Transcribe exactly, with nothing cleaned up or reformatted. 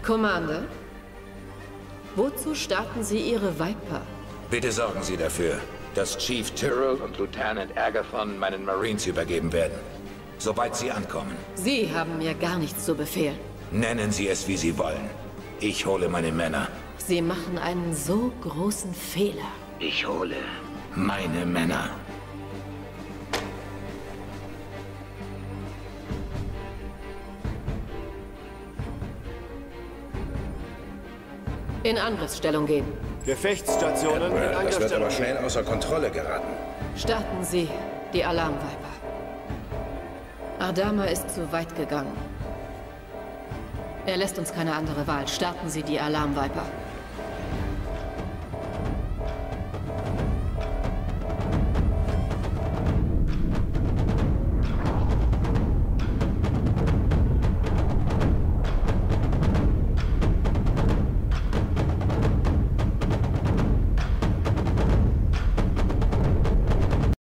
Commander, wozu starten Sie Ihre Viper? Bitte sorgen Sie dafür, dass Chief Tyrrell und Lieutenant Agathon meinen Marines übergeben werden, sobald sie ankommen. Sie haben mir gar nichts zu befehlen. Nennen Sie es, wie Sie wollen. Ich hole meine Männer. Sie machen einen so großen Fehler. Ich hole meine Männer. In Angriffsstellung gehen. Gefechtsstationen in Das wird aber Angriffsstellung. schnell außer Kontrolle geraten. Starten Sie die Alarmviper. Adama ist zu weit gegangen. Er lässt uns keine andere Wahl. Starten Sie die Alarmviper.